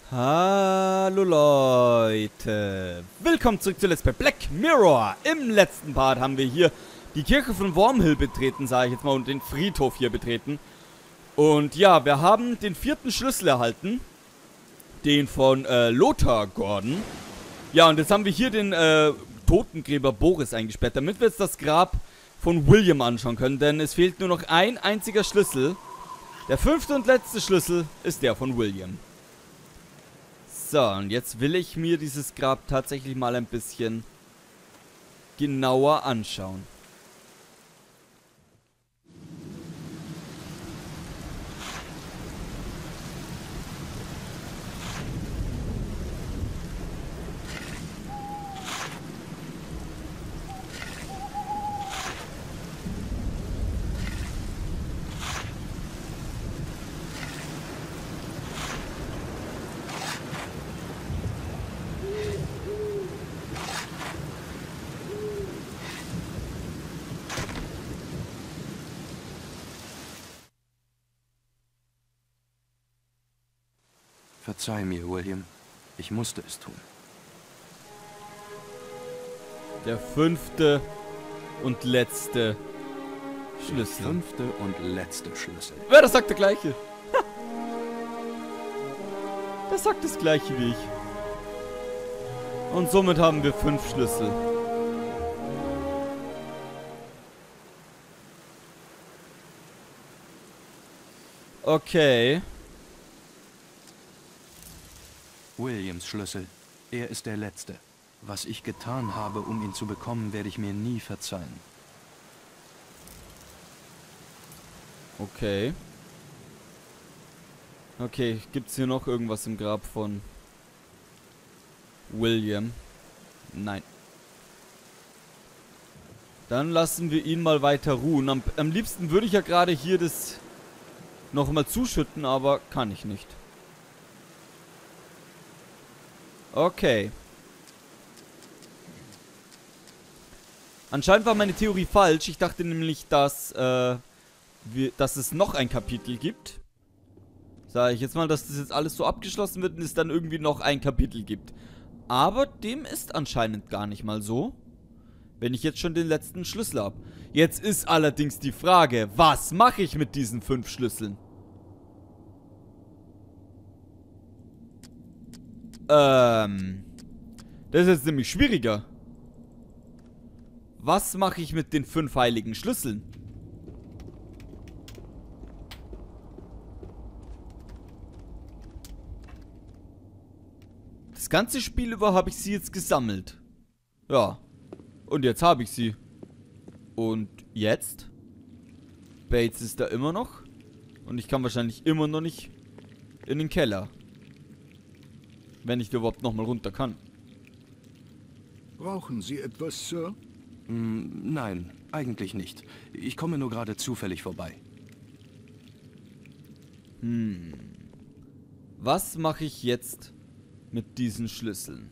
Hallo Leute, willkommen zurück zu Let's Play Black Mirror. Im letzten Part haben wir hier die Kirche von Wormhill betreten, sage ich jetzt mal, und den Friedhof hier betreten. Und ja, wir haben den 4. Schlüssel erhalten, den von Lothar Gordon. Ja, und jetzt haben wir hier den Totengräber Boris eingesperrt, damit wir jetzt das Grab von William anschauen können, denn es fehlt nur noch ein einziger Schlüssel. Der 5. und letzte Schlüssel ist der von William. So, und jetzt will ich mir dieses Grab tatsächlich mal ein bisschen genauer anschauen. Verzeih mir, William. Ich musste es tun. Der 5. und letzte Schlüssel. Der 5. und letzte Schlüssel. Wer das sagt der gleiche? Das sagt das gleiche wie ich. Und somit haben wir 5 Schlüssel. Okay. Williams Schlüssel. Er ist der letzte. Was ich getan habe, um ihn zu bekommen, werde ich mir nie verzeihen. Okay. Okay, gibt's hier noch irgendwas im Grab von William? Nein. Dann lassen wir ihn mal weiter ruhen. Am liebsten würde ich ja gerade hier das nochmal zuschütten, aber kann ich nicht. Okay. Anscheinend war meine Theorie falsch. Ich dachte nämlich, dass es noch ein Kapitel gibt. Sage ich jetzt mal, dass das jetzt alles so abgeschlossen wird und es dann irgendwie noch ein Kapitel gibt. Aber dem ist anscheinend gar nicht mal so. Wenn ich jetzt schon den letzten Schlüssel habe. Jetzt ist allerdings die Frage, was mache ich mit diesen 5 Schlüsseln? Das ist jetzt nämlich schwieriger. Was mache ich mit den 5 heiligen Schlüsseln? Das ganze Spiel über habe ich sie jetzt gesammelt. Ja. Und jetzt habe ich sie. Und jetzt? Bates ist da immer noch. Und ich kann wahrscheinlich immer noch nicht in den Keller. Wenn ich überhaupt nochmal runter kann. Brauchen Sie etwas, Sir? Nein, eigentlich nicht. Ich komme nur gerade zufällig vorbei. Was mache ich jetzt mit diesen Schlüsseln?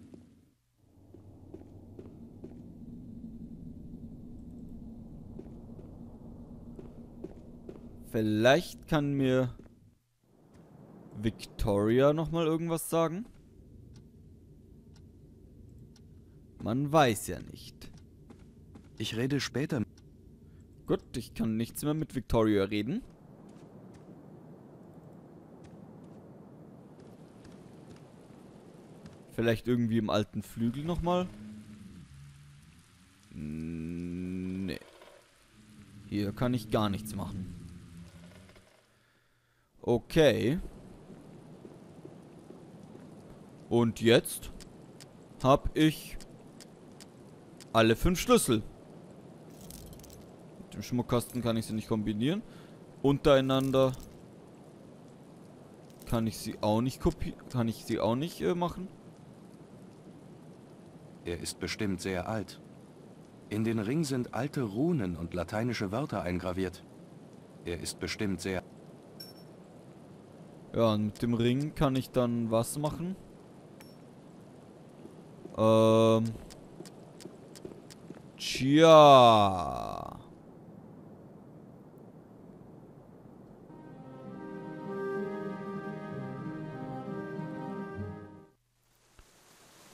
Vielleicht kann mir Victoria nochmal irgendwas sagen? Man weiß ja nicht. Ich rede später. Gut, ich kann nichts mehr mit Victoria reden. Vielleicht irgendwie im alten Flügel nochmal? Nee. Hier kann ich gar nichts machen. Okay. Und jetzt habe ich alle 5 Schlüssel. Mit dem Schmuckkasten kann ich sie nicht kombinieren. Untereinander kann ich sie auch nicht machen. Er ist bestimmt sehr alt. In den Ring sind alte Runen und lateinische Wörter eingraviert. Er ist bestimmt sehr... Ja, und mit dem Ring kann ich dann was machen? Tja.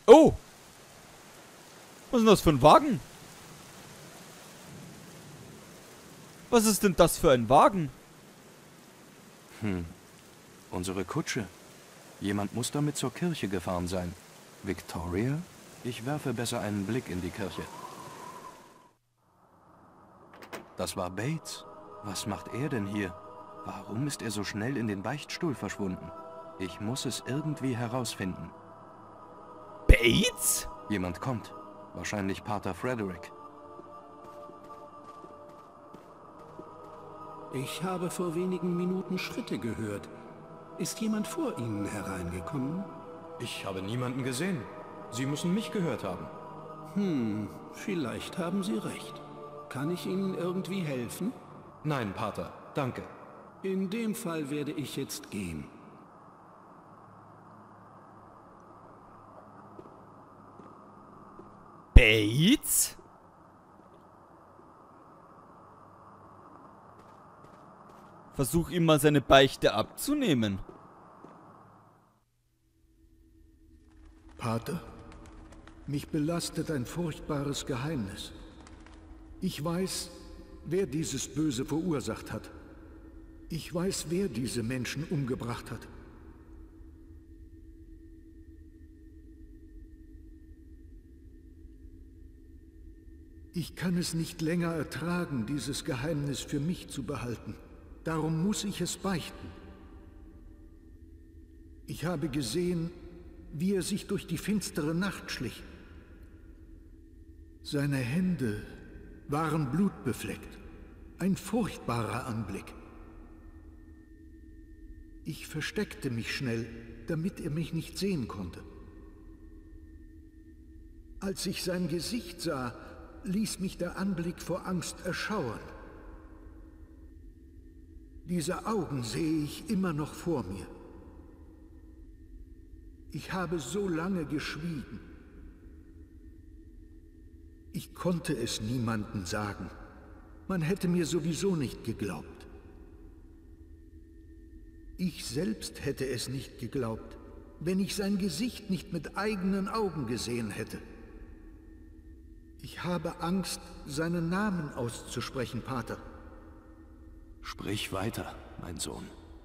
Oh! Was ist denn das für ein Wagen? Was ist denn das für ein Wagen? Unsere Kutsche. Jemand muss damit zur Kirche gefahren sein. Victoria? Ich werfe besser einen Blick in die Kirche. Das war Bates. Was macht er denn hier? Warum ist er so schnell in den Beichtstuhl verschwunden? Ich muss es irgendwie herausfinden. Bates? Jemand kommt. Wahrscheinlich Pater Frederick. Ich habe vor wenigen Minuten Schritte gehört. Ist jemand vor Ihnen hereingekommen? Ich habe niemanden gesehen. Sie müssen mich gehört haben. Vielleicht haben Sie recht. Kann ich Ihnen irgendwie helfen? Nein, Pater, danke. In dem Fall werde ich jetzt gehen. Bates? Versuch ihm mal seine Beichte abzunehmen. Pater, mich belastet ein furchtbares Geheimnis. Ich weiß, wer dieses Böse verursacht hat. Ich weiß, wer diese Menschen umgebracht hat. Ich kann es nicht länger ertragen, dieses Geheimnis für mich zu behalten. Darum muss ich es beichten. Ich habe gesehen, wie er sich durch die finstere Nacht schlich. Seine Hände waren blutbefleckt. Ein furchtbarer Anblick. Ich versteckte mich schnell, damit er mich nicht sehen konnte. Als ich sein Gesicht sah, ließ mich der Anblick vor Angst erschauern. Diese Augen sehe ich immer noch vor mir. Ich habe so lange geschwiegen. Ich konnte es niemandem sagen. Man hätte mir sowieso nicht geglaubt. Ich selbst hätte es nicht geglaubt, wenn ich sein Gesicht nicht mit eigenen Augen gesehen hätte. Ich habe Angst, seinen Namen auszusprechen, Pater. Sprich weiter, mein Sohn.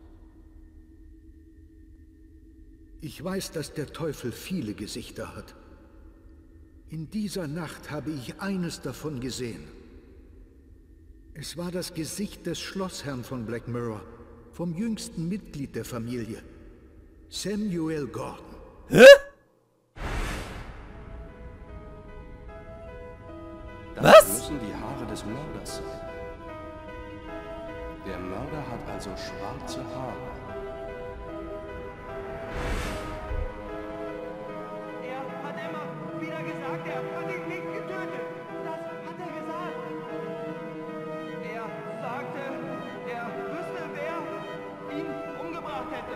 Ich weiß, dass der Teufel viele Gesichter hat. In dieser Nacht habe ich eines davon gesehen. Es war das Gesicht des Schlossherrn von Black Mirror, vom jüngsten Mitglied der Familie, Samuel Gordon. Hä? Das müssen die Haare des Mörders sein. Der Mörder hat also schwarze Haare. Er hat immer wieder gesagt, er hat ihn nicht getötet. Das hat er gesagt. Er sagte, er wüsste, wer ihn umgebracht hätte.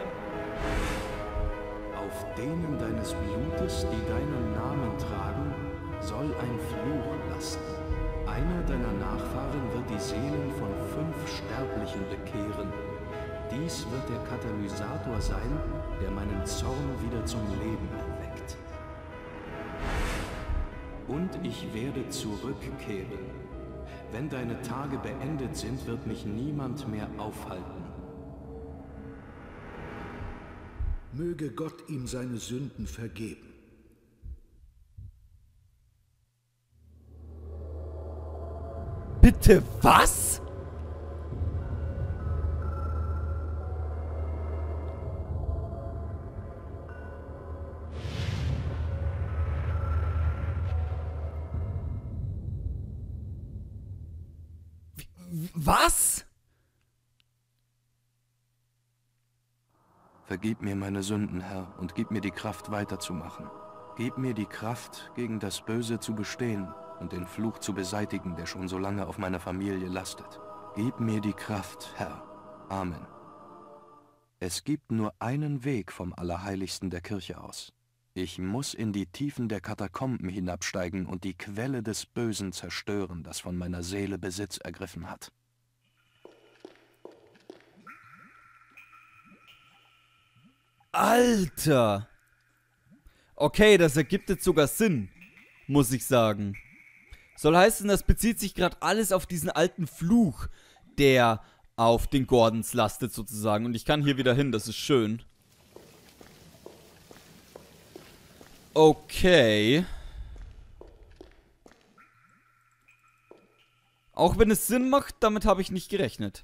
Auf denen deines Blutes, die deinen Namen tragen, soll ein Fluch lasten. Einer deiner Nachfahren wird die Seelen von 5 Sterblichen bekehren. Dies wird der Katalysator sein, der meinen Zorn wieder zum Leben erweckt. Und ich werde zurückkehren. Wenn deine Tage beendet sind, wird mich niemand mehr aufhalten. Möge Gott ihm seine Sünden vergeben. Bitte was? Was? Vergib mir meine Sünden, Herr, und gib mir die Kraft weiterzumachen. Gib mir die Kraft, gegen das Böse zu bestehen und den Fluch zu beseitigen, der schon so lange auf meiner Familie lastet. Gib mir die Kraft, Herr. Amen. Es gibt nur einen Weg vom Allerheiligsten der Kirche aus. Ich muss in die Tiefen der Katakomben hinabsteigen und die Quelle des Bösen zerstören, das von meiner Seele Besitz ergriffen hat. Alter! Okay, das ergibt jetzt sogar Sinn, muss ich sagen. Soll heißen, das bezieht sich gerade alles auf diesen alten Fluch, der auf den Gordons lastet sozusagen. Und ich kann hier wieder hin, das ist schön. Okay. Auch wenn es Sinn macht, damit habe ich nicht gerechnet.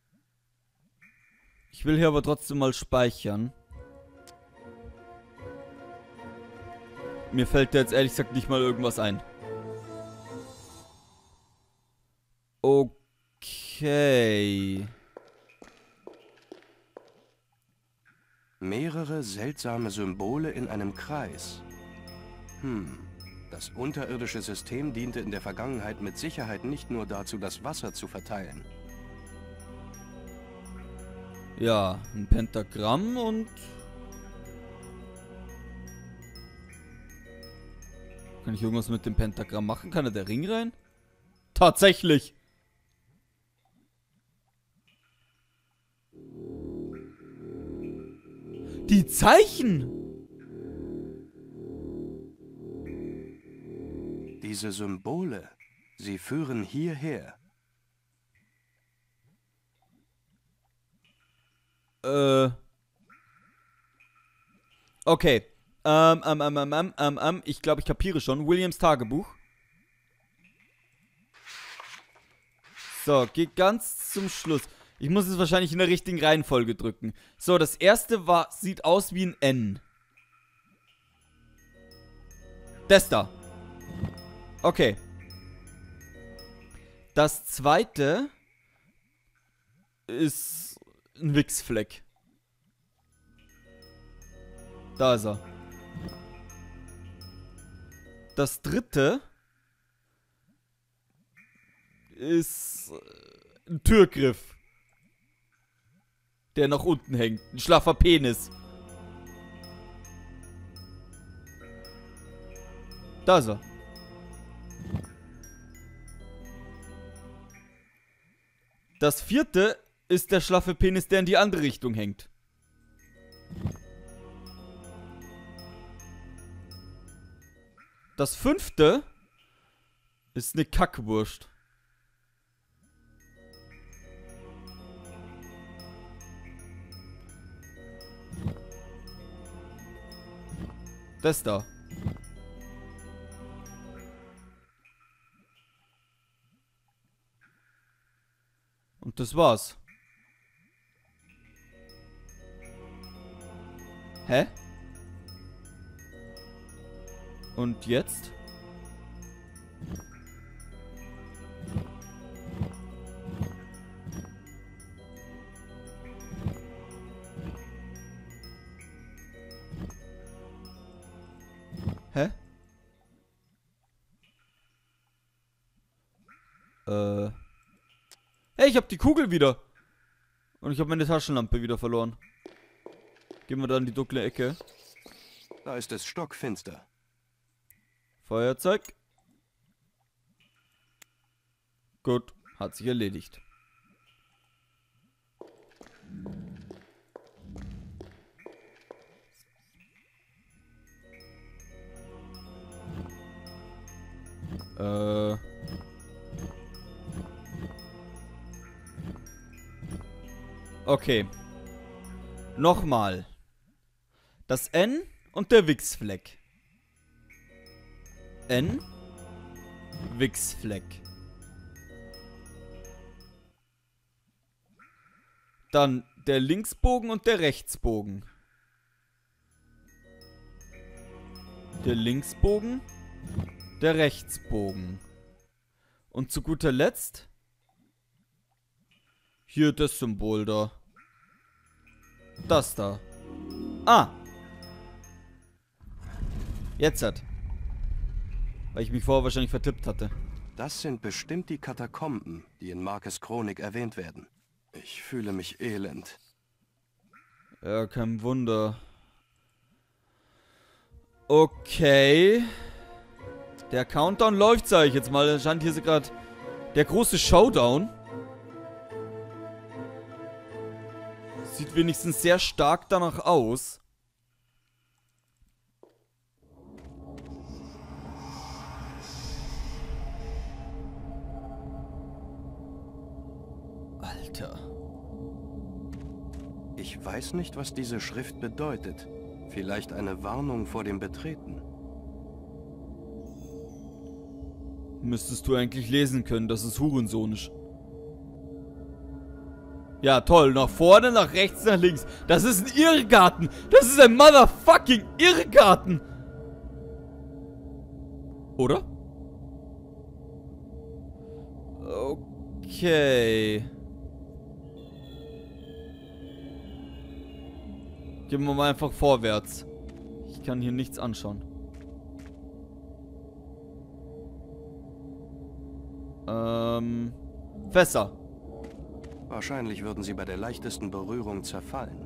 Ich will hier aber trotzdem mal speichern. Mir fällt da jetzt ehrlich gesagt nicht mal irgendwas ein. Okay. Mehrere seltsame Symbole in einem Kreis. Das unterirdische System diente in der Vergangenheit mit Sicherheit nicht nur dazu, das Wasser zu verteilen. Ja, ein Pentagramm und... Kann ich irgendwas mit dem Pentagramm machen? Kann da der Ring rein? Tatsächlich! Die Zeichen! Diese Symbole, sie führen hierher. Okay. Ich glaube, ich kapiere schon. Williams Tagebuch. So, geht ganz zum Schluss. Ich muss es wahrscheinlich in der richtigen Reihenfolge drücken. So, das erste sieht aus wie ein N. Das da. Okay. Das zweite ist ein Wichsfleck. Da ist er. Das dritte ist ein Türgriff, der nach unten hängt. Ein schlaffer Penis. Da ist er. Das vierte ist der schlaffe Penis, der in die andere Richtung hängt. Das fünfte ist eine Kackwurst. Das da. Und das war's. Hä? Und jetzt? Hä? Hey, ich hab die Kugel wieder. Und ich habe meine Taschenlampe wieder verloren. Gehen wir da in die dunkle Ecke. Da ist es stockfinster. Feuerzeug. Gut, hat sich erledigt. Okay. Nochmal. Das N und der Wichsfleck. N. Wichsfleck. Dann der Linksbogen und der Rechtsbogen. Der Linksbogen, der Rechtsbogen. Und zu guter Letzt hier das Symbol da. Das da. Ah. Jetzt hat. Weil ich mich vorher wahrscheinlich vertippt hatte. Das sind bestimmt die Katakomben, die in Markes Chronik erwähnt werden. Ich fühle mich elend. Ja, kein Wunder. Okay. Der Countdown läuft, sage ich jetzt mal. Da stand hier so gerade der große Showdown. Sieht wenigstens sehr stark danach aus. Alter. Ich weiß nicht, was diese Schrift bedeutet. Vielleicht eine Warnung vor dem Betreten. Müsstest du eigentlich lesen können, das ist hurensonisch. Ja, toll. Nach vorne, nach rechts, nach links. Das ist ein Irrgarten. Das ist ein motherfucking Irrgarten. Oder? Okay. Gehen wir mal einfach vorwärts. Ich kann hier nichts anschauen. Fässer. Wahrscheinlich würden sie bei der leichtesten Berührung zerfallen.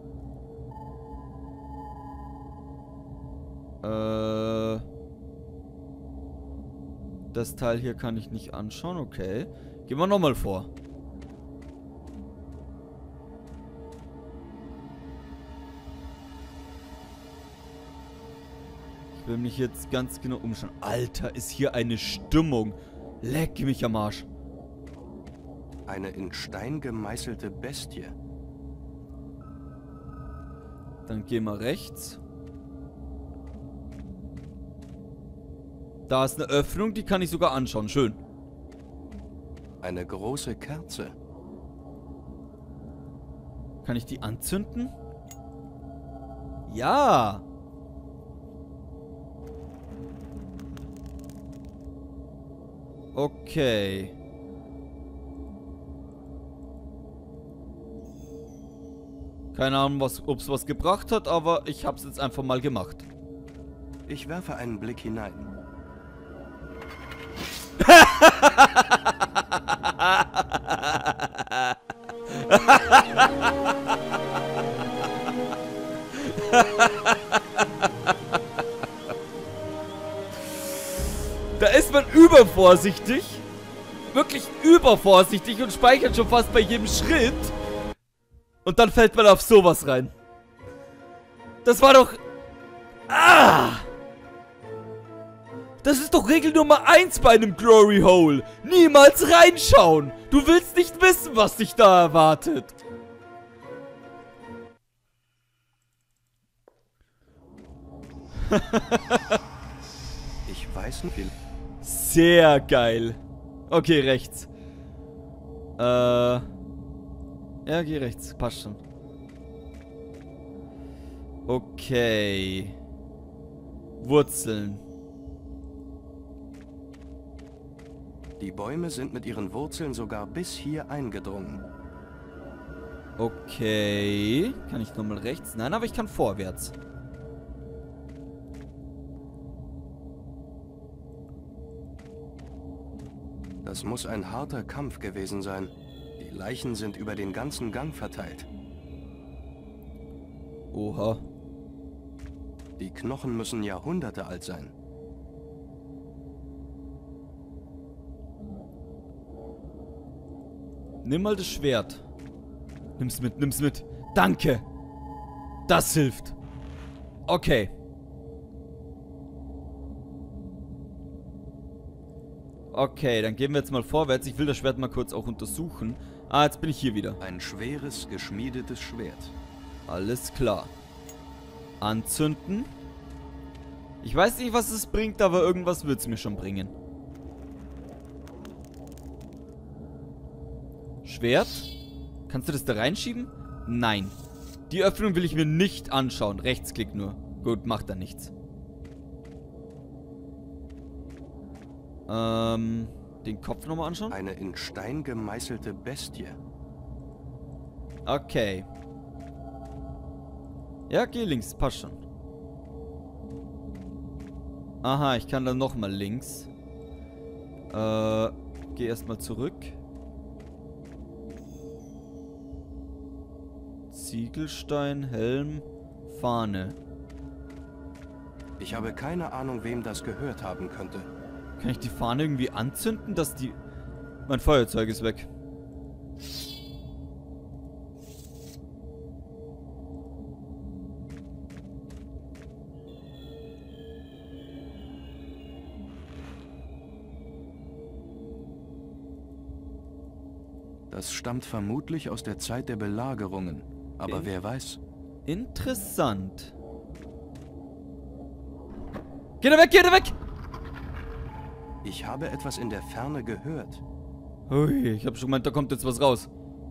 Das Teil hier kann ich nicht anschauen, okay. Gehen wir nochmal vor. Ich will mich jetzt ganz genau umschauen. Alter, ist hier eine Stimmung. Leck mich am Arsch. Eine in Stein gemeißelte Bestie. Dann gehen wir rechts. Da ist eine Öffnung, die kann ich sogar anschauen. Schön. Eine große Kerze. Kann ich die anzünden? Ja. Okay. Keine Ahnung, ob es was gebracht hat, aber ich habe es jetzt einfach mal gemacht. Ich werfe einen Blick hinein. Da ist man übervorsichtig. Wirklich übervorsichtig und speichert schon fast bei jedem Schritt. Und dann fällt man auf sowas rein. Das war doch... Ah! Das ist doch Regel Nummer 1 bei einem Glory Hole. Niemals reinschauen. Du willst nicht wissen, was dich da erwartet. Ich weiß nicht viel. Sehr geil. Okay, rechts. Ja, geh rechts. Passt schon. Okay. Wurzeln. Die Bäume sind mit ihren Wurzeln sogar bis hier eingedrungen. Okay. Kann ich nochmal rechts? Nein, aber ich kann vorwärts. Das muss ein harter Kampf gewesen sein. Die Leichen sind über den ganzen Gang verteilt. Oha. Die Knochen müssen Jahrhunderte alt sein. Nimm mal das Schwert. Nimm's mit, nimm's mit. Danke. Das hilft. Okay. Okay, dann gehen wir jetzt mal vorwärts. Ich will das Schwert mal kurz auch untersuchen. Ah, jetzt bin ich hier wieder. Ein schweres, geschmiedetes Schwert. Alles klar. Anzünden. Ich weiß nicht, was es bringt, aber irgendwas wird es mir schon bringen. Schwert. Kannst du das da reinschieben? Nein. Die Öffnung will ich mir nicht anschauen. Rechtsklick nur. Gut, macht da nichts. Den Kopf nochmal anschauen? Eine in Stein gemeißelte Bestie. Okay. Ja, geh links. Passt schon. Aha, ich kann dann nochmal links. Geh erstmal zurück. Ziegelstein, Helm, Fahne. Ich habe keine Ahnung, wem das gehört haben könnte. Kann ich die Fahne irgendwie anzünden, dass die... Mein Feuerzeug ist weg. Das stammt vermutlich aus der Zeit der Belagerungen. Aber wer weiß? Interessant. Geht er weg, geht er weg! Ich habe etwas in der Ferne gehört. Ui, ich habe schon gemeint, da kommt jetzt was raus.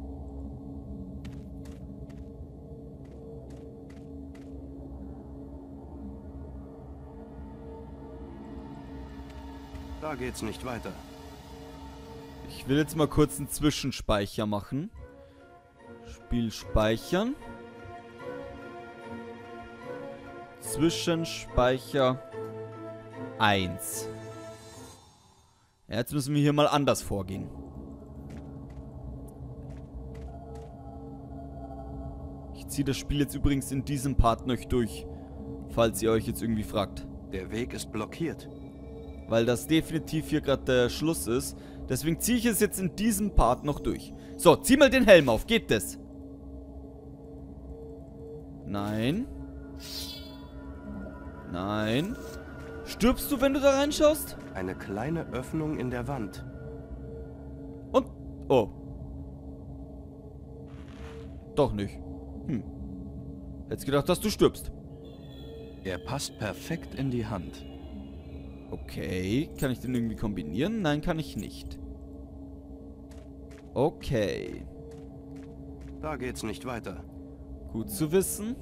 Da geht's nicht weiter. Ich will jetzt mal kurz einen Zwischenspeicher machen. Spiel speichern. Zwischenspeicher 1. Ja, jetzt müssen wir hier mal anders vorgehen. Ich ziehe das Spiel jetzt übrigens in diesem Part noch durch, falls ihr euch jetzt irgendwie fragt. Der Weg ist blockiert. Weil das definitiv hier gerade der Schluss ist. Deswegen ziehe ich es jetzt in diesem Part noch durch. So, zieh mal den Helm auf. Geht das? Nein. Nein. Stirbst du, wenn du da reinschaust? Eine kleine Öffnung in der Wand. Und... Oh. Doch nicht. Hättest gedacht, dass du stirbst. Er passt perfekt in die Hand. Okay. Kann ich den irgendwie kombinieren? Nein, kann ich nicht. Okay. Da geht's nicht weiter. Gut zu wissen.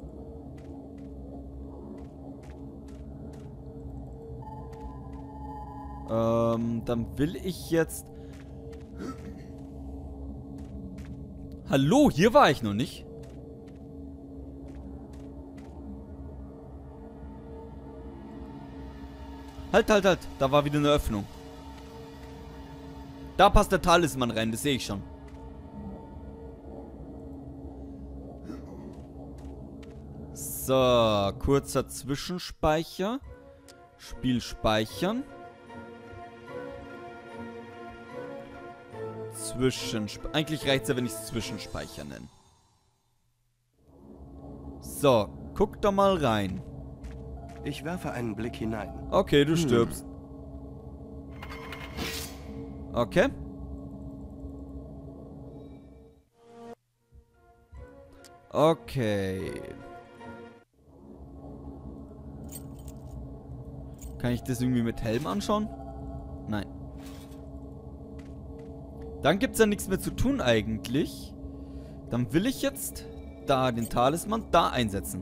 Dann will ich jetzt... Hallo, hier war ich noch nicht. Halt, halt, halt. Da war wieder eine Öffnung. Da passt der Talisman rein, das sehe ich schon. So, kurzer Zwischenspeicher. Spiel speichern. Eigentlich reicht es ja, wenn ich es Zwischenspeicher nenne. So, guck da mal rein. Ich werfe einen Blick hinein. Okay, du stirbst. Okay. Okay. Kann ich das irgendwie mit Helm anschauen? Nein. Dann gibt es ja nichts mehr zu tun eigentlich. Dann will ich jetzt da den Talisman da einsetzen.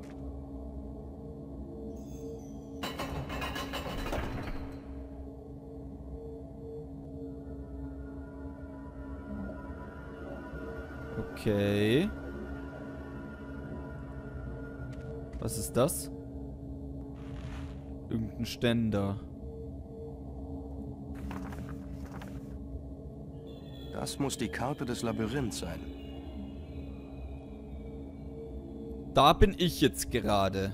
Okay. Was ist das? Irgendein Ständer. Das muss die Karte des Labyrinths sein. Da bin ich jetzt gerade.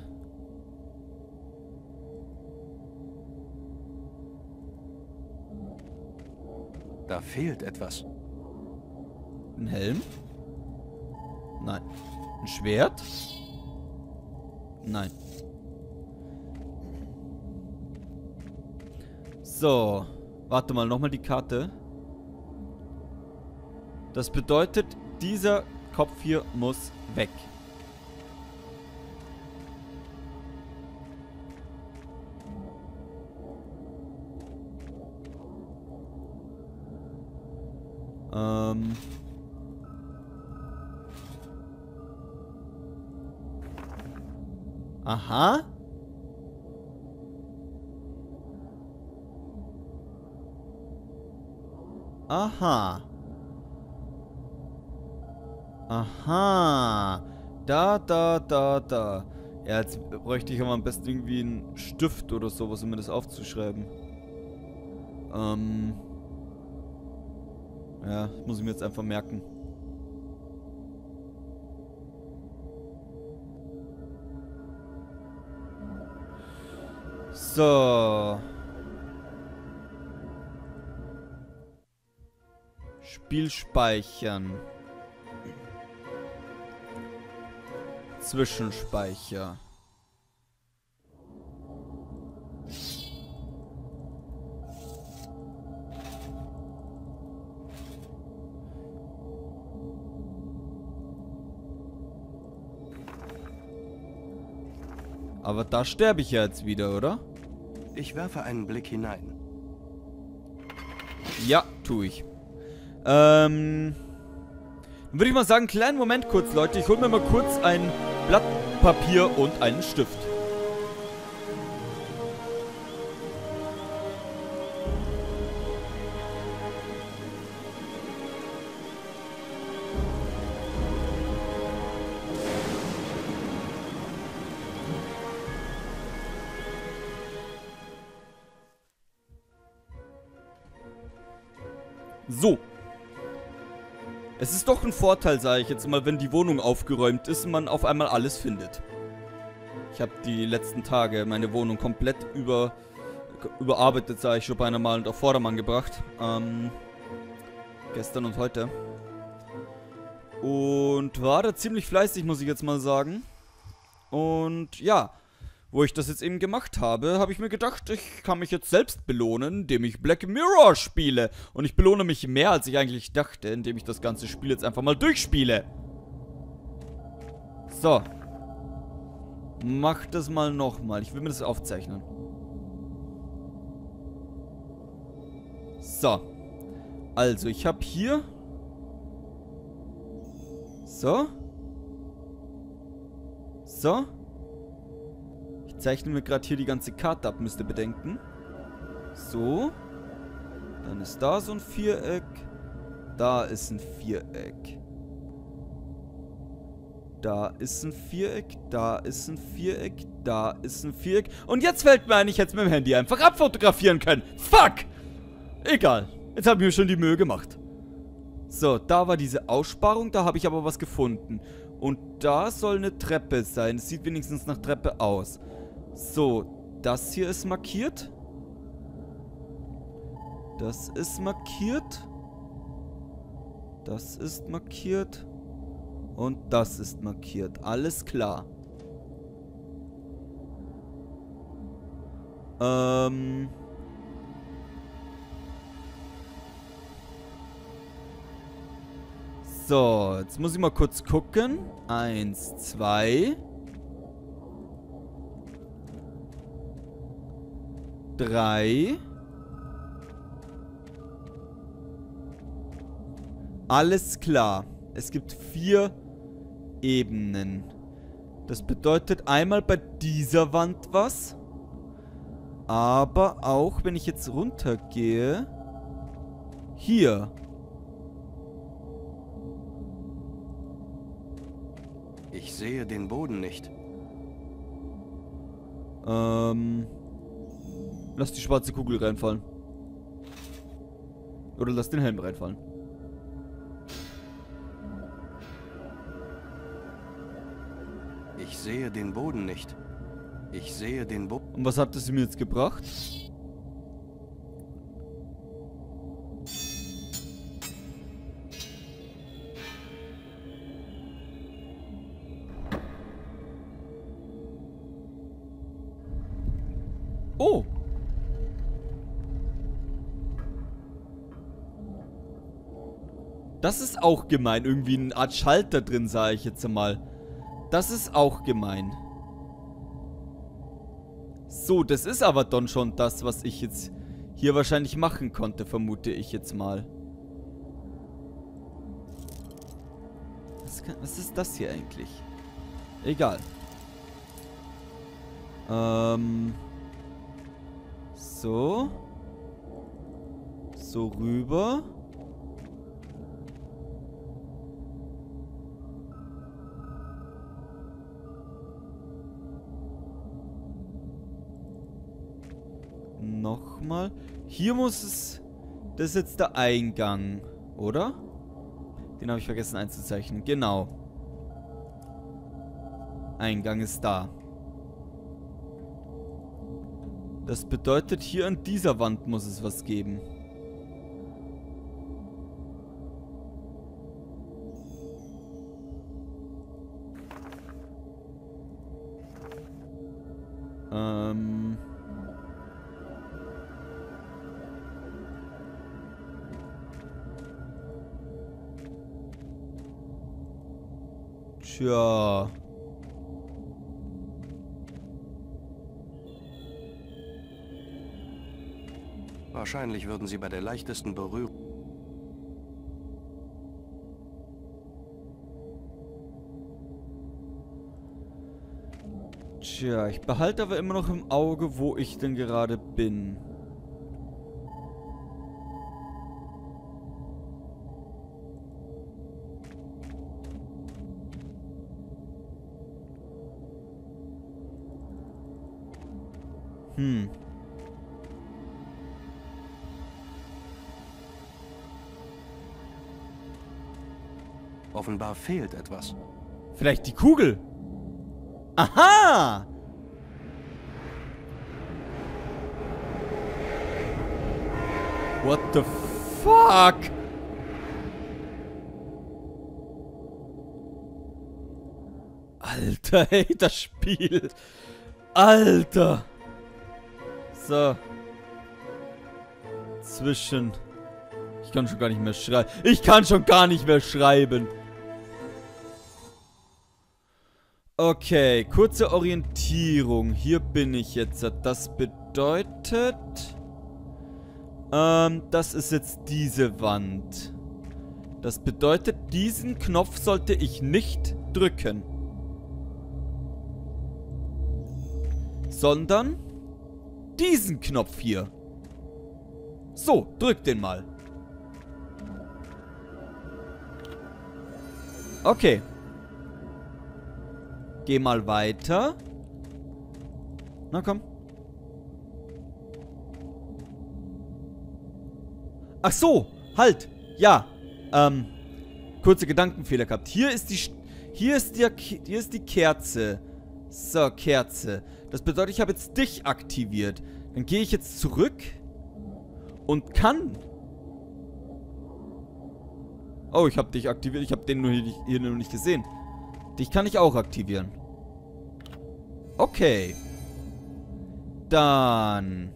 Da fehlt etwas. Ein Helm? Nein. Ein Schwert? Nein. So. Warte mal, nochmal die Karte. Das bedeutet, dieser Kopf hier muss weg. Aha. Aha. Aha. Da. Ja, jetzt bräuchte ich aber am besten irgendwie einen Stift oder sowas, um mir das aufzuschreiben. Ja, das muss ich mir jetzt einfach merken. So. Spiel speichern. Zwischenspeicher. Aber da sterbe ich ja jetzt wieder, oder? Ich werfe einen Blick hinein. Ja, tue ich. Dann würde ich mal sagen, kleinen Moment kurz, Leute. Ich hole mir mal kurz ein Blatt Papier und einen Stift. So. Es ist doch ein Vorteil, sage ich jetzt mal, wenn die Wohnung aufgeräumt ist und man auf einmal alles findet. Ich habe die letzten Tage meine Wohnung komplett überarbeitet, sage ich schon beinahe mal, und auf Vordermann gebracht. Gestern und heute. Und war da ziemlich fleißig, muss ich jetzt mal sagen. Und ja, wo ich das jetzt eben gemacht habe, habe ich mir gedacht, ich kann mich jetzt selbst belohnen, indem ich Black Mirror spiele. Und ich belohne mich mehr, als ich eigentlich dachte, indem ich das ganze Spiel jetzt einfach mal durchspiele. So. Mach das mal nochmal. Ich will mir das aufzeichnen. So. Also, ich habe hier... So. So. Ich zeichne mir gerade hier die ganze Karte ab, müsst ihr bedenken. So. Dann ist da so ein Viereck. Da ist ein Viereck. Da ist ein Viereck. Da ist ein Viereck. Da ist ein Viereck. Und jetzt fällt mir ein, ich hätte es mit dem Handy einfach abfotografieren können. Fuck! Egal. Jetzt habe ich mir schon die Mühe gemacht. So, da war diese Aussparung. Da habe ich aber was gefunden. Und da soll eine Treppe sein. Es sieht wenigstens nach Treppe aus. So, das hier ist markiert. Das ist markiert. Das ist markiert. Und das ist markiert. Alles klar. So, jetzt muss ich mal kurz gucken. 1, 2... 3. Alles klar. Es gibt 4 Ebenen. Das bedeutet einmal bei dieser Wand was. Aber auch, wenn ich jetzt runtergehe, hier. Ich sehe den Boden nicht. Lass die schwarze Kugel reinfallen. Oder lass den Helm reinfallen. Ich sehe den Boden nicht. Ich sehe den Boden. Und was hat es mir jetzt gebracht? Oh! Das ist auch gemein. Irgendwie eine Art Schalter drin, sage ich jetzt mal. Das ist auch gemein. So, das ist aber dann schon das, was ich jetzt hier wahrscheinlich machen konnte, vermute ich jetzt mal. Was ist das hier eigentlich? Egal. So. So rüber. Nochmal. Hier muss es... Das ist jetzt der Eingang, oder? Den habe ich vergessen einzuzeichnen. Genau. Eingang ist da. Das bedeutet, hier an dieser Wand muss es was geben. Tja. Wahrscheinlich würden sie bei der leichtesten Berührung... Tja, ich behalte aber immer noch im Auge, wo ich denn gerade bin. Offenbar fehlt etwas. Vielleicht die Kugel. Aha! What the fuck? Alter, ey, das Spiel. Alter. So. Zwischen. Ich kann schon gar nicht mehr schreiben. Ich kann schon gar nicht mehr schreiben. Okay, kurze Orientierung. Hier bin ich jetzt. Das bedeutet... das ist jetzt diese Wand. Das bedeutet, diesen Knopf sollte ich nicht drücken. Sondern diesen Knopf hier. So, drück den mal. Okay. Geh mal weiter. Na komm. Ach so, halt. Ja. Kurze Gedankenfehler gehabt. Hier ist die Kerze. So, Kerze. Das bedeutet, ich habe jetzt dich aktiviert. Dann gehe ich jetzt zurück und kann... Oh, ich habe dich aktiviert. Ich habe den hier nur nicht gesehen. Dich kann ich auch aktivieren. Okay. Dann...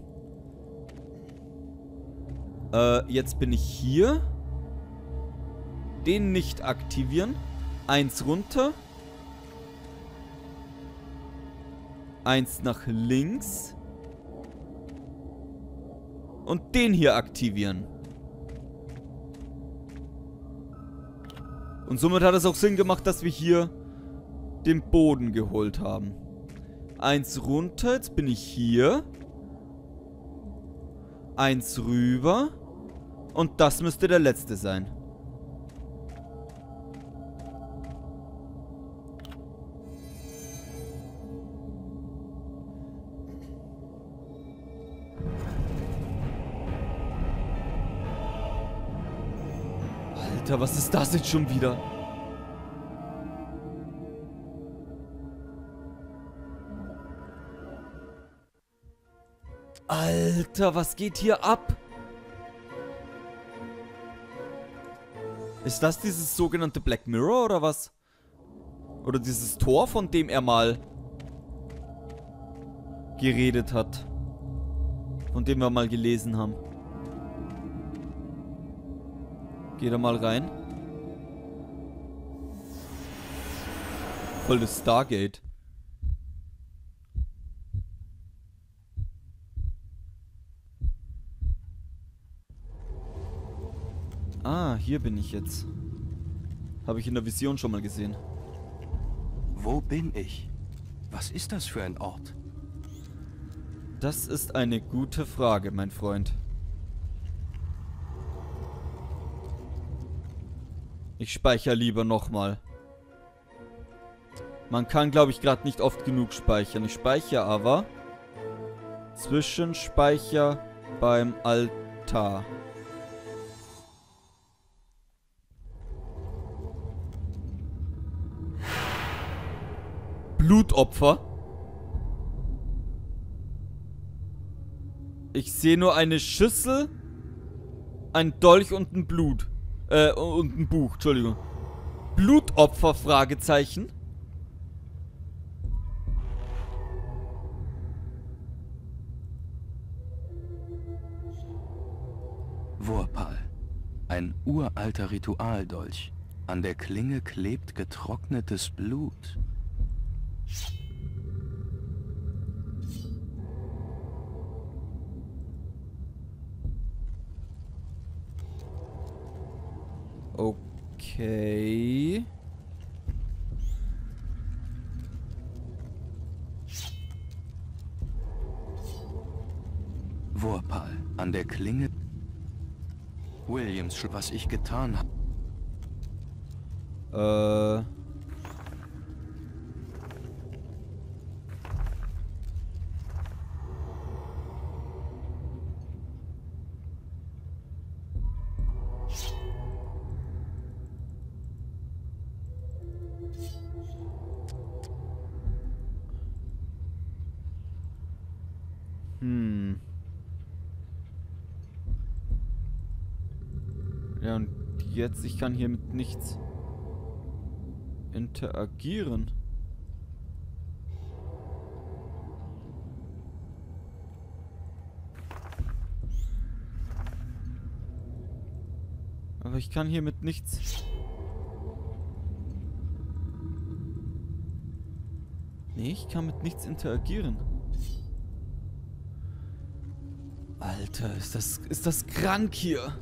jetzt bin ich hier. Den nicht aktivieren. 1 runter. 1 nach links. Und den hier aktivieren. Und somit hat es auch Sinn gemacht, dass wir hier den Boden geholt haben. 1 runter, jetzt bin ich hier. 1 rüber. Und das müsste der letzte sein. Alter, was ist das jetzt schon wieder? Alter, was geht hier ab? Ist das dieses sogenannte Black Mirror oder was? Oder dieses Tor, von dem er mal geredet hat? Von dem wir mal gelesen haben. Geh da mal rein. Voll das Stargate. Ah, hier bin ich jetzt. Habe ich in der Vision schon mal gesehen. Wo bin ich? Was ist das für ein Ort? Das ist eine gute Frage, mein Freund. Ich speichere lieber nochmal. Man kann, glaube ich, gerade nicht oft genug speichern. Ich speichere aber Zwischenspeicher beim Altar. Blutopfer. Ich sehe nur eine Schüssel, ein Dolch und ein Blut. Und ein Buch, Entschuldigung. Blutopfer, Fragezeichen. Vorpal. Ein uralter Ritualdolch. An der Klinge klebt getrocknetes Blut. Okay. Vorpal, an der Klinge. Williams, was ich getan habe. Ja, und jetzt, ich kann hier mit nichts interagieren. Aber ich kann hier mit nichts... Nee, ich kann mit nichts interagieren. Alter, ist das krank hier.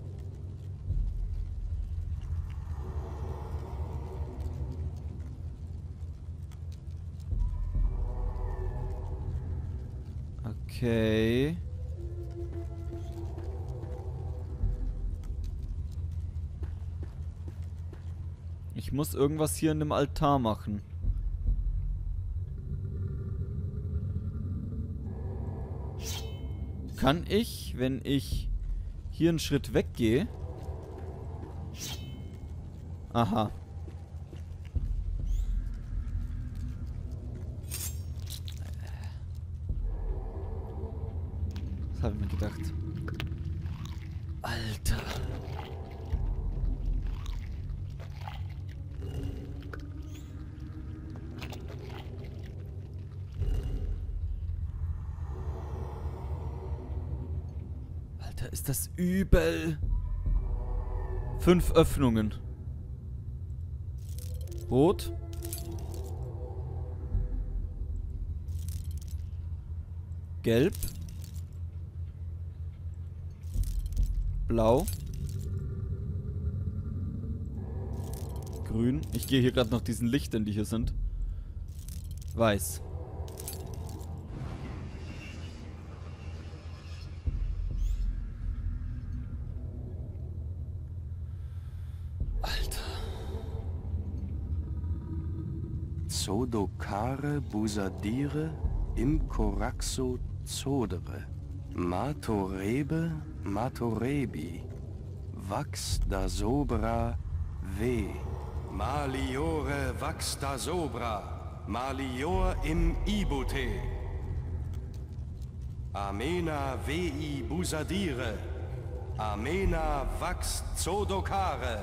Okay. Ich muss irgendwas hier in dem Altar machen. Kann ich, wenn ich hier einen Schritt weggehe... Aha. Das habe ich mir gedacht. Alter. Alter, ist das übel. 5 Öffnungen. Rot. Gelb. Blau. Grün. Ich gehe hier gerade noch diesen Lichtern, die hier sind. Weiß. Zodokare Busadire im Coraxo Zodere. Matorebe Matorebi. Vax da Sobra V. Maliore Vax da Sobra. Malior im Ibute. Amena Vei Busadire. Amena Vax Zodokare.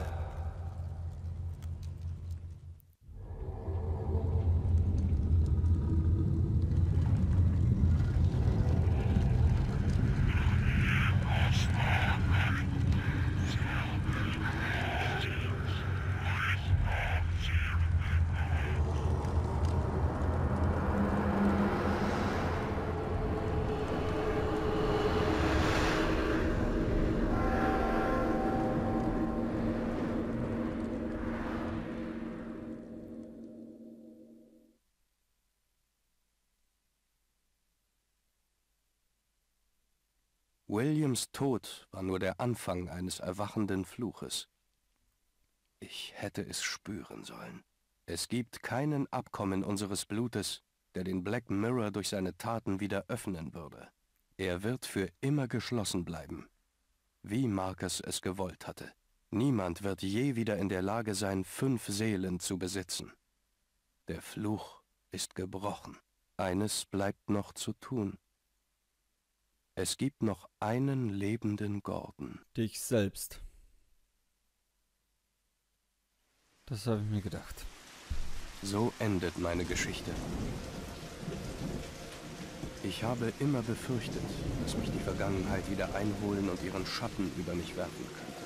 Williams Tod war nur der Anfang eines erwachenden Fluches. Ich hätte es spüren sollen. Es gibt keinen Abkommen unseres Blutes, der den Black Mirror durch seine Taten wieder öffnen würde. Er wird für immer geschlossen bleiben, wie Marcus es gewollt hatte. Niemand wird je wieder in der Lage sein, 5 Seelen zu besitzen. Der Fluch ist gebrochen. Eines bleibt noch zu tun. Es gibt noch einen lebenden Gordon. Dich selbst. Das habe ich mir gedacht. So endet meine Geschichte. Ich habe immer befürchtet, dass mich die Vergangenheit wieder einholen und ihren Schatten über mich werfen könnte.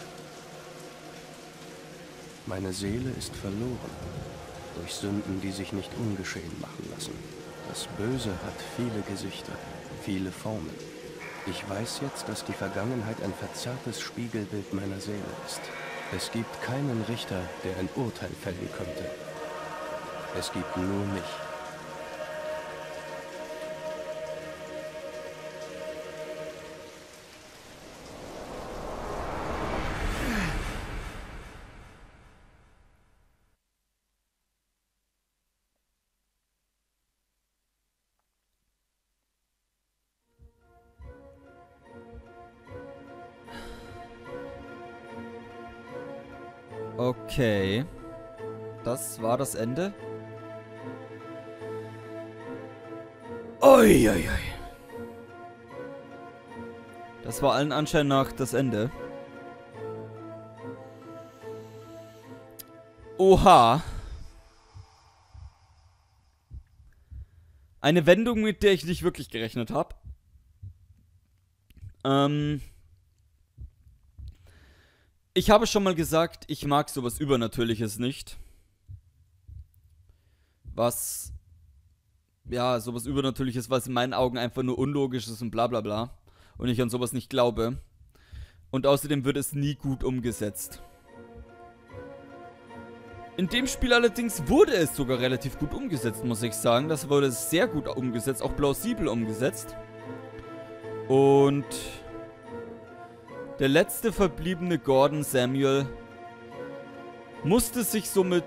Meine Seele ist verloren, durch Sünden, die sich nicht ungeschehen machen lassen. Das Böse hat viele Gesichter, viele Formen. Ich weiß jetzt, dass die Vergangenheit ein verzerrtes Spiegelbild meiner Seele ist. Es gibt keinen Richter, der ein Urteil fällen könnte. Es gibt nur mich. Okay. Das war das Ende. Uiuiui. Das war allen Anschein nach das Ende. Oha. Eine Wendung, mit der ich nicht wirklich gerechnet habe. Ich habe schon mal gesagt, ich mag sowas Übernatürliches nicht. Sowas Übernatürliches, was in meinen Augen einfach nur unlogisch ist und bla bla bla. Und ich an sowas nicht glaube. Und außerdem wird es nie gut umgesetzt. In dem Spiel allerdings wurde es sogar relativ gut umgesetzt, muss ich sagen. Das wurde sehr gut umgesetzt, auch plausibel umgesetzt. Und der letzte verbliebene Gordon, Samuel, musste sich somit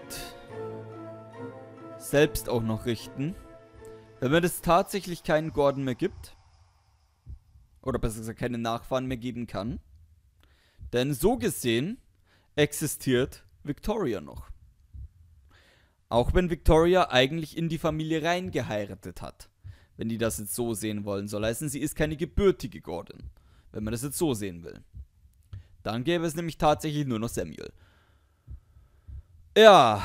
selbst auch noch richten. Wenn es tatsächlich keinen Gordon mehr gibt, oder besser gesagt keine Nachfahren mehr geben kann, denn so gesehen existiert Victoria noch. Auch wenn Victoria eigentlich in die Familie reingeheiratet hat. Wenn die das jetzt so sehen wollen, soll heißen, sie ist keine gebürtige Gordon. Wenn man das jetzt so sehen will. Dann gäbe es nämlich tatsächlich nur noch Samuel. Ja.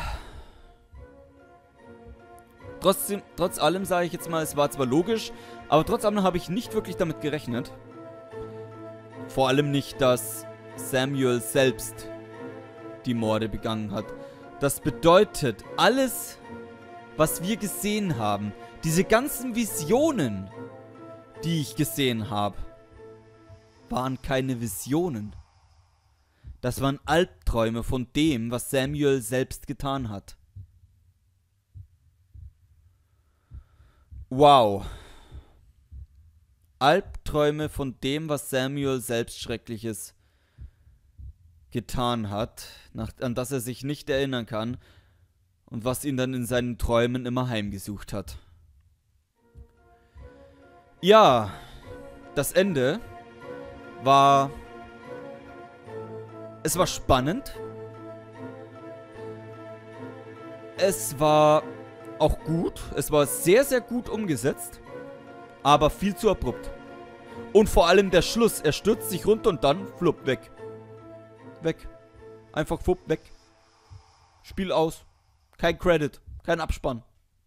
Trotz allem sage ich jetzt mal, es war zwar logisch, aber trotz allem habe ich nicht wirklich damit gerechnet. Vor allem nicht, dass Samuel selbst die Morde begangen hat. Das bedeutet, alles, was wir gesehen haben, diese ganzen Visionen, die ich gesehen habe, waren keine Visionen. Das waren Albträume von dem, was Samuel selbst getan hat. Wow. Albträume von dem, was Samuel selbst Schreckliches getan hat, an das er sich nicht erinnern kann und was ihn dann in seinen Träumen immer heimgesucht hat. Ja, das Ende war... Es war spannend. Es war auch gut. Es war sehr, sehr gut umgesetzt. Aber viel zu abrupt. Und vor allem der Schluss. Er stürzt sich runter und dann flupp, weg. Weg. Einfach flupp, weg. Spiel aus. Kein Credit. Kein Abspann.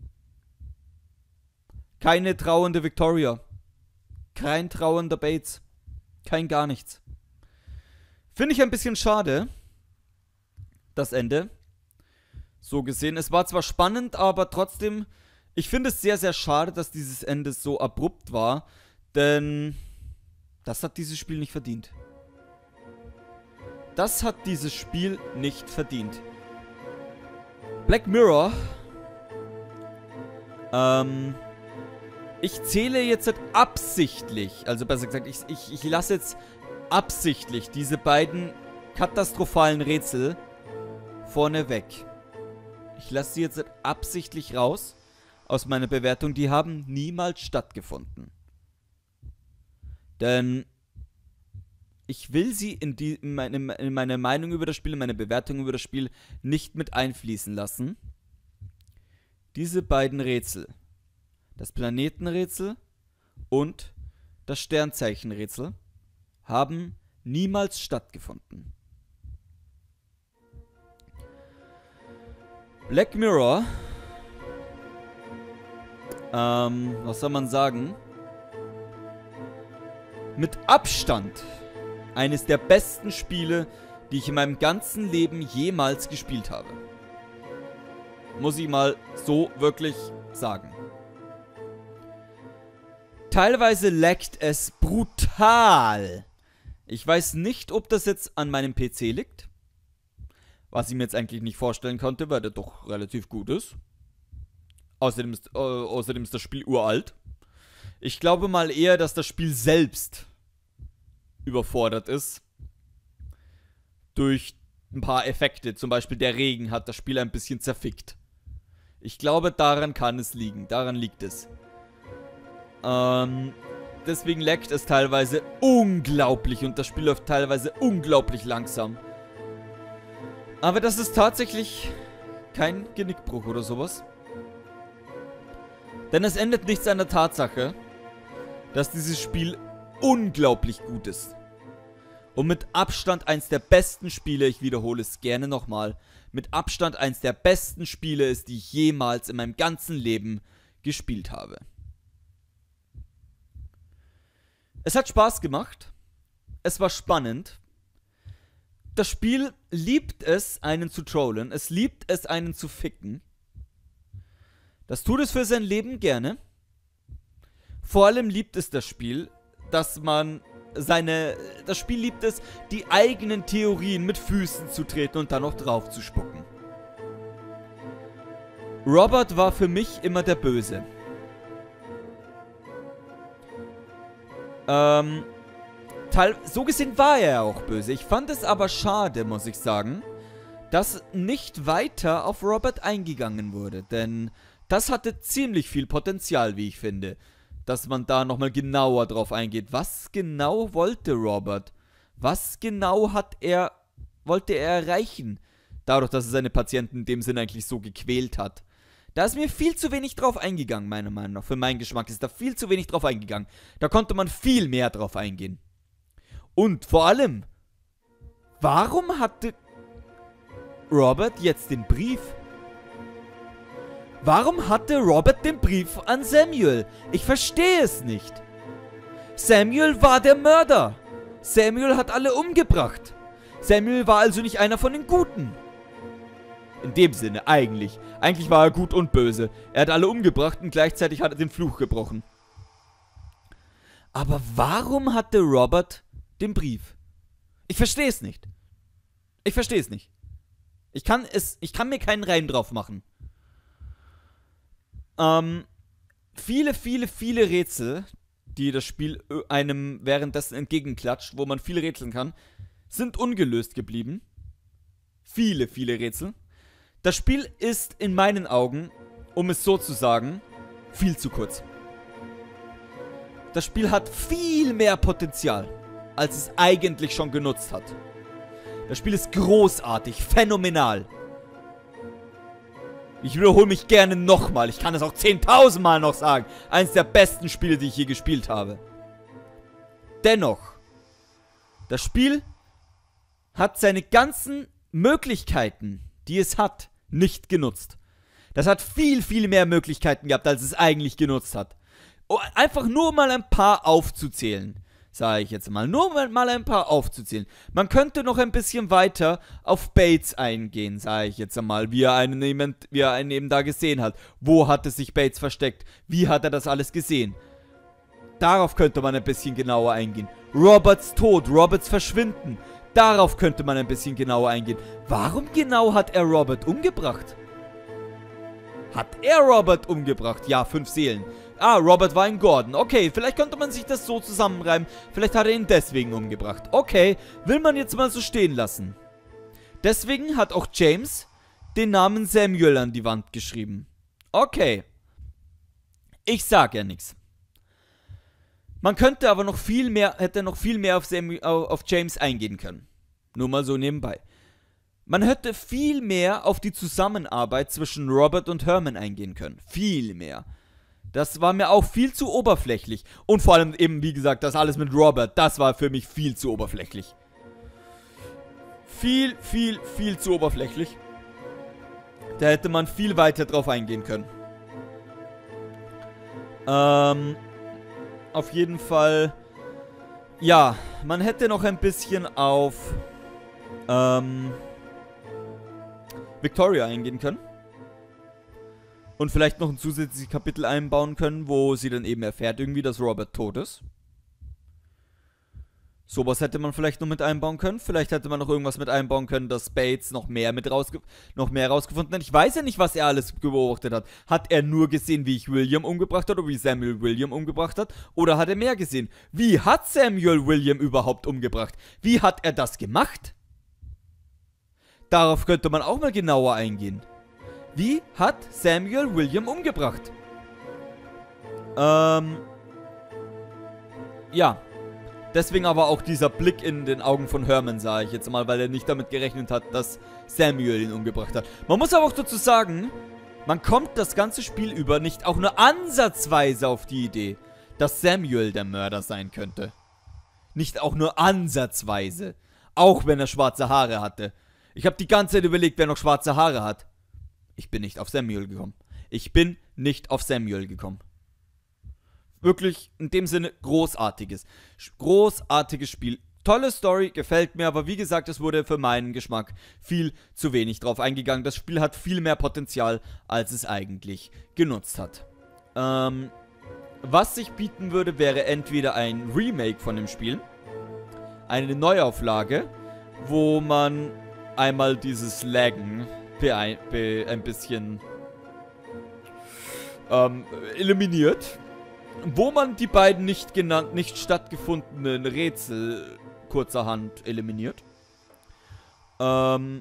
Keine trauernde Victoria. Kein trauernder Bates. Kein gar nichts. Finde ich ein bisschen schade. Das Ende. So gesehen. Es war zwar spannend, aber trotzdem... Ich finde es sehr, sehr schade, dass dieses Ende so abrupt war. Denn... das hat dieses Spiel nicht verdient. Das hat dieses Spiel nicht verdient. Black Mirror. Ich zähle jetzt absichtlich, also besser gesagt, ich lasse jetzt absichtlich diese beiden katastrophalen Rätsel vorne weg. Ich lasse sie jetzt absichtlich raus aus meiner Bewertung. Die haben niemals stattgefunden. Denn ich will sie in meine Meinung über das Spiel, in meine Bewertung über das Spiel nicht mit einfließen lassen. Diese beiden Rätsel, das Planetenrätsel und das Sternzeichenrätsel, haben niemals stattgefunden. Black Mirror, was soll man sagen? Mit Abstand eines der besten Spiele, die ich in meinem ganzen Leben jemals gespielt habe. Muss ich mal so wirklich sagen. Teilweise laggt es brutal. Ich weiß nicht, ob das jetzt an meinem PC liegt. Was ich mir jetzt eigentlich nicht vorstellen konnte, weil der doch relativ gut ist. Außerdem ist das Spiel uralt. Ich glaube mal eher, dass das Spiel selbst überfordert ist. Durch ein paar Effekte. Zum Beispiel der Regen hat das Spiel ein bisschen zerfickt. Ich glaube, daran kann es liegen. Daran liegt es. Deswegen laggt es teilweise unglaublich und das Spiel läuft teilweise unglaublich langsam. Aber das ist tatsächlich kein Genickbruch oder sowas. Denn es ändert nichts an der Tatsache, dass dieses Spiel unglaublich gut ist. Und mit Abstand eins der besten Spiele, ich wiederhole es gerne nochmal, mit Abstand eins der besten Spiele ist, die ich jemals in meinem ganzen Leben gespielt habe. Es hat Spaß gemacht. Es war spannend. Das Spiel liebt es, einen zu trollen. Es liebt es, einen zu ficken. Das tut es für sein Leben gerne. Vor allem liebt es das Spiel, dass man das Spiel liebt es, die eigenen Theorien mit Füßen zu treten und dann noch drauf zu spucken. Robert war für mich immer der Böse. So gesehen war er auch böse. Ich fand es aber schade, muss ich sagen, dass nicht weiter auf Robert eingegangen wurde. Denn das hatte ziemlich viel Potenzial, wie ich finde. Dass man da nochmal genauer drauf eingeht. Was genau wollte Robert? Was genau wollte er erreichen? Dadurch, dass er seine Patienten in dem Sinne eigentlich so gequält hat. Da ist mir viel zu wenig drauf eingegangen, meiner Meinung nach. Für meinen Geschmack ist da viel zu wenig drauf eingegangen. Da konnte man viel mehr drauf eingehen. Und vor allem, warum hatte Robert jetzt den Brief? Warum hatte Robert den Brief an Samuel? Ich verstehe es nicht. Samuel war der Mörder. Samuel hat alle umgebracht. Samuel war also nicht einer von den Guten. In dem Sinne, eigentlich. Eigentlich war er gut und böse. Er hat alle umgebracht und gleichzeitig hat er den Fluch gebrochen. Aber warum hatte Robert den Brief? Ich verstehe es nicht. Ich verstehe es nicht. Ich kann mir keinen Reim drauf machen. Viele Rätsel, die das Spiel einem währenddessen entgegenklatscht, wo man viel rätseln kann, sind ungelöst geblieben. Viele Rätsel. Das Spiel ist in meinen Augen, um es so zu sagen, viel zu kurz. Das Spiel hat viel mehr Potenzial, als es eigentlich schon genutzt hat. Das Spiel ist großartig, phänomenal. Ich wiederhole mich gerne nochmal. Ich kann es auch 10.000 Mal noch sagen. Eines der besten Spiele, die ich je gespielt habe. Dennoch, das Spiel hat seine ganzen Möglichkeiten, die es hat, nicht genutzt. Das hat viel mehr Möglichkeiten gehabt, als es eigentlich genutzt hat. Einfach nur mal ein paar aufzuzählen. Sage ich jetzt mal. Nur mal ein paar aufzuzählen. Man könnte noch ein bisschen weiter auf Bates eingehen, sage ich jetzt einmal. Wie er einen eben da gesehen hat. Wo hatte sich Bates versteckt? Wie hat er das alles gesehen? Darauf könnte man ein bisschen genauer eingehen. Roberts Tod, Roberts Verschwinden. Darauf könnte man ein bisschen genauer eingehen. Warum genau hat er Robert umgebracht? Hat er Robert umgebracht? Ja, 5 Seelen. Ah, Robert war ein Gordon. Okay, vielleicht könnte man sich das so zusammenreimen. Vielleicht hat er ihn deswegen umgebracht. Okay, will man jetzt mal so stehen lassen. Deswegen hat auch James den Namen Samuel an die Wand geschrieben. Okay. Ich sag ja nichts. Man könnte aber hätte noch viel mehr auf James eingehen können. Nur mal so nebenbei. Man hätte viel mehr auf die Zusammenarbeit zwischen Robert und Herman eingehen können. Viel mehr. Das war mir auch viel zu oberflächlich. Und vor allem eben, wie gesagt, das alles mit Robert, das war für mich viel zu oberflächlich. Viel zu oberflächlich. Da hätte man viel weiter drauf eingehen können. Auf jeden Fall, ja, man hätte noch ein bisschen auf Victoria eingehen können. Und vielleicht noch ein zusätzliches Kapitel einbauen können, wo sie dann eben erfährt irgendwie, dass Robert tot ist. Sowas hätte man vielleicht noch mit einbauen können. Vielleicht hätte man noch irgendwas mit einbauen können, dass Bates noch mehr rausgefunden hat. Ich weiß ja nicht, was er alles beobachtet hat. Hat er nur gesehen, wie ich William umgebracht habe oder wie Samuel William umgebracht hat? Oder hat er mehr gesehen? Wie hat Samuel William überhaupt umgebracht? Wie hat er das gemacht? Darauf könnte man auch mal genauer eingehen. Wie hat Samuel William umgebracht? Ja. Deswegen aber auch dieser Blick in den Augen von Herman, sage ich jetzt mal, weil er nicht damit gerechnet hat, dass Samuel ihn umgebracht hat. Man muss aber auch dazu sagen, man kommt das ganze Spiel über nicht auch nur ansatzweise auf die Idee, dass Samuel der Mörder sein könnte. Nicht auch nur ansatzweise. Auch wenn er schwarze Haare hatte. Ich habe die ganze Zeit überlegt, wer noch schwarze Haare hat. Ich bin nicht auf Samuel gekommen. Ich bin nicht auf Samuel gekommen. Wirklich in dem Sinne großartiges Spiel. Tolle Story, gefällt mir, aber wie gesagt, es wurde für meinen Geschmack viel zu wenig drauf eingegangen. Das Spiel hat viel mehr Potenzial, als es eigentlich genutzt hat. Was sich bieten würde, wäre entweder ein Remake von dem Spiel, eine Neuauflage, wo man einmal dieses Laggen ein bisschen eliminiert. Wo man die beiden nicht stattgefundenen Rätsel kurzerhand eliminiert. Und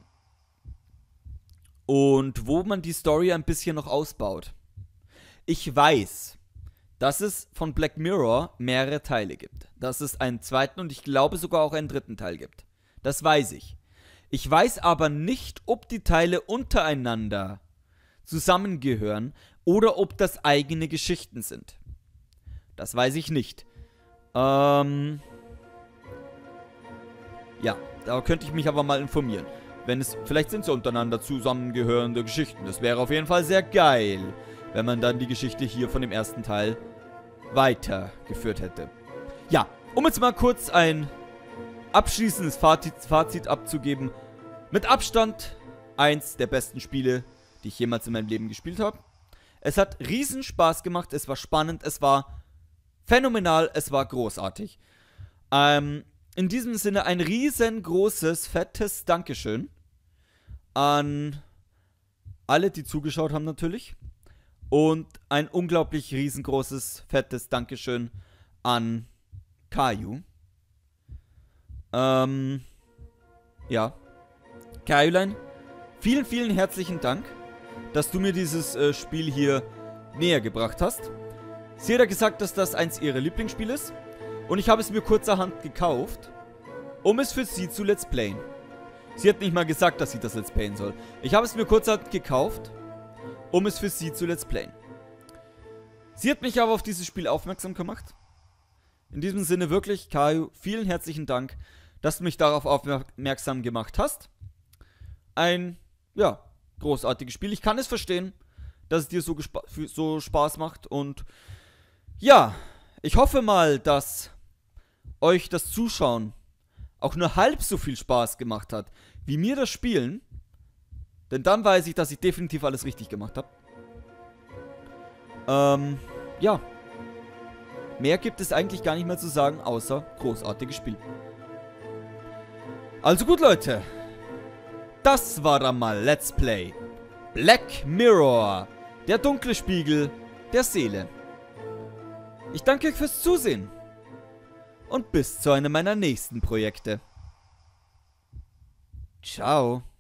wo man die Story ein bisschen noch ausbaut. Ich weiß, dass es von Black Mirror mehrere Teile gibt. Dass es einen zweiten und ich glaube sogar auch einen dritten Teil gibt. Das weiß ich. Ich weiß aber nicht, ob die Teile untereinander zusammengehören oder ob das eigene Geschichten sind. Das weiß ich nicht. Ja, da könnte ich mich aber mal informieren. Vielleicht sind es untereinander zusammengehörende Geschichten. Das wäre auf jeden Fall sehr geil, wenn man dann die Geschichte hier von dem ersten Teil weitergeführt hätte. Ja, um jetzt mal kurz ein abschließendes Fazit abzugeben. Mit Abstand eins der besten Spiele, die ich jemals in meinem Leben gespielt habe. Es hat riesen Spaß gemacht, es war spannend, es war phänomenal, es war großartig. In diesem Sinne ein riesengroßes, fettes Dankeschön an alle, die zugeschaut haben natürlich. Und ein unglaublich riesengroßes, fettes Dankeschön an Caillou. Ja. Cailloulein, vielen, vielen herzlichen Dank, dass du mir dieses Spiel hier näher gebracht hast. Sie hat ja gesagt, dass das eins ihrer Lieblingsspiele ist. Und ich habe es mir kurzerhand gekauft, um es für sie zu Let's Playen. Sie hat nicht mal gesagt, dass sie das Let's Playen soll. Ich habe es mir kurzerhand gekauft, um es für sie zu Let's Playen. Sie hat mich aber auf dieses Spiel aufmerksam gemacht. In diesem Sinne wirklich, Caillou, vielen herzlichen Dank, dass du mich darauf aufmerksam gemacht hast. Ein, ja, großartiges Spiel. Ich kann es verstehen, dass es dir so Spaß macht. Und ja, ich hoffe mal, dass euch das Zuschauen auch nur halb so viel Spaß gemacht hat, wie mir das Spielen. Denn dann weiß ich, dass ich definitiv alles richtig gemacht habe. Ja. Mehr gibt es eigentlich gar nicht mehr zu sagen, außer großartiges Spiel. Also gut, Leute. Das war dann mal Let's Play Black Mirror, der dunkle Spiegel der Seele. Ich danke euch fürs Zusehen und bis zu einem meiner nächsten Projekte. Ciao.